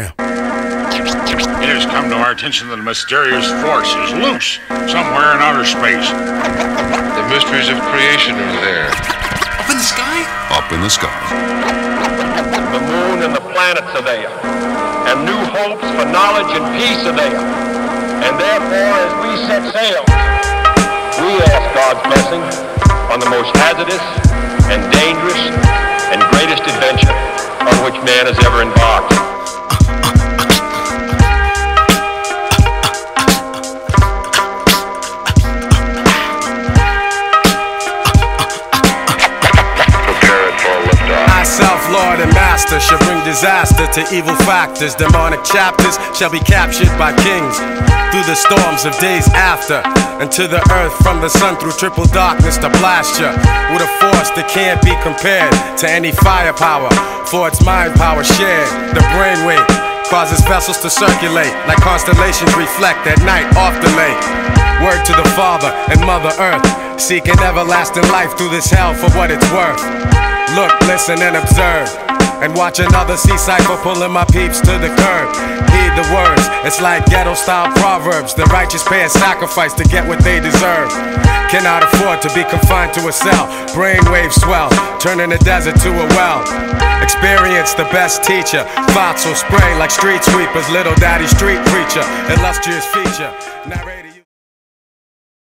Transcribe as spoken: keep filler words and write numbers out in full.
It has come to our attention that a mysterious force is loose somewhere in outer space. The mysteries of creation are there. Up in the sky? Up in the sky. The moon and the planets are there, and new hopes for knowledge and peace are there. And therefore, as we set sail, we ask God's blessing on the most hazardous and dangerous and greatest adventure on which man has ever embarked. Lord and master shall bring disaster to evil factors. Demonic chapters shall be captured by kings through the storms of days after, and to the earth from the sun through triple darkness to blast ya with a force that can't be compared to any firepower, for its mind power shared. The brainwave causes vessels to circulate like constellations reflect at night off the lake. Word to the Father and Mother Earth, seeking everlasting life through this hell for what it's worth. Look, listen, and observe, and watch another sea cypher pulling my peeps to the curb. Heed the words, it's like ghetto-style proverbs. The righteous pay a sacrifice to get what they deserve. Cannot afford to be confined to a cell. Brainwaves swell, turning the desert to a well. Experience the best teacher. Thoughts will spray like street sweepers. Little daddy street preacher, illustrious feature. Narrating